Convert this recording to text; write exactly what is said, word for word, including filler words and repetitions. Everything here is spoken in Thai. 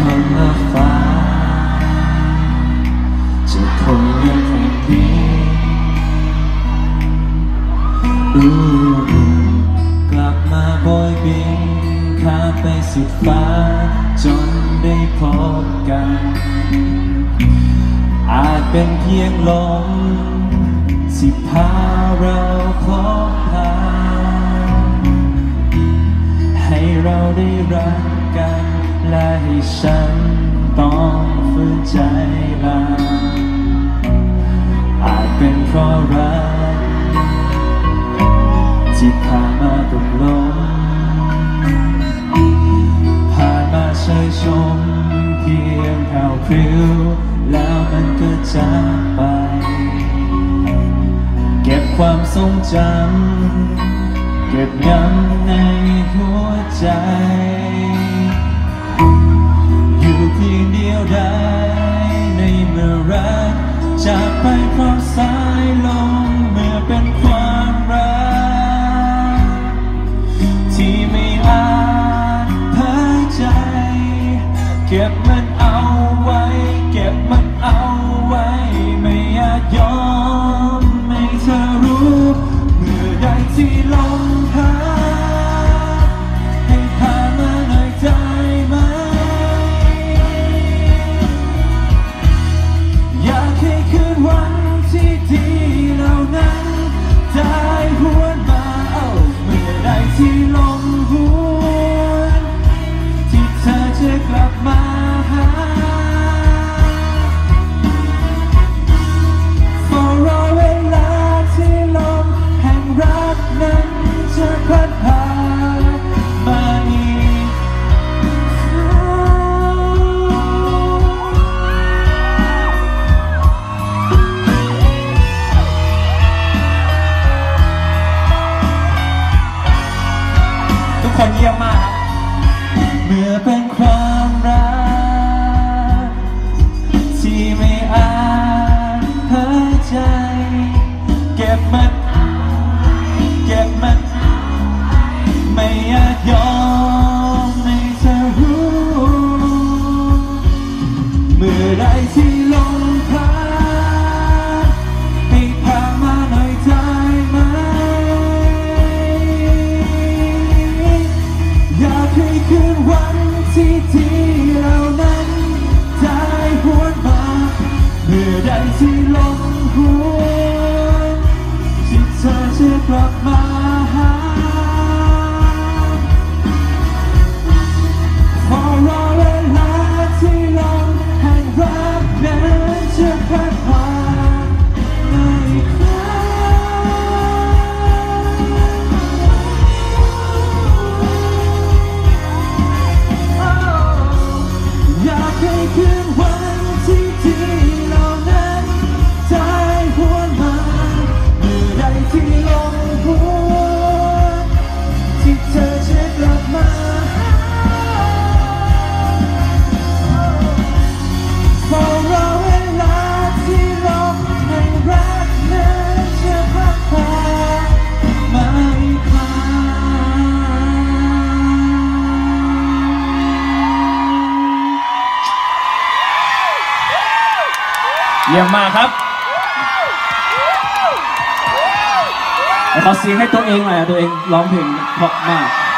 คนละฟ้าจะคนละแผ่นดินกลับมาโบยบินข้ามไปสุดฟ้าจนได้พบกันอาจเป็นเพียงลมที่พาเราพบพาให้เราได้รักกันและให้ฉันต้องฝืนใจลาอาจเป็นเพราะรักที่ผ่านมากับลมผ่านมาเฉยชมเพียงแผ่วพริ้วแล้วมันก็จากไปเก็บความทรงจำเก็บย้ำในหัวใจอยู่เพียงเดียวดายในเมื่อรักจากไปเพราะสายลมเมื่อเป็นความรักที่ไม่อาจเผยใจเก็บมันเอาไว้เก็บมันเอาไว้ไม่อยากยอมให้เธอรู้เมื่อใดที่ลมพัดให้พามาหน่อยได้ไหมอยากให้คืนวันที่ดีเหล่านั้นได้หวนมาเอาเมื่อใดที่ลมหวนที่เธอจะกลับมาหาจะพัดพามาอีกทุกคนเยี่ยมมากเมื่อเป็นความรักที่ไม่อาจเผยใจเก็บมันเก็บมันไม่อยากยอมให้เธอรู้เมื่อใดที่ลมพัดให้พามาหน่อยได้ไหมอยากให้คืนวันที่ดีเหล่านั้นได้หวนมาเมื่อใดที่ลมหวนที่เธอจะกลับมาหาจะพัดพามาอีกครั้งอยากให้คืนวันที่ดีเหล่านั้นได้หวนมาเมื่อใดที่ลมหวนที่เธอจะกลับมาเยี่ยมมากครับขอเสียงให้ตัวเองหน่อยตัวเองร้องเพลงเพราะมาก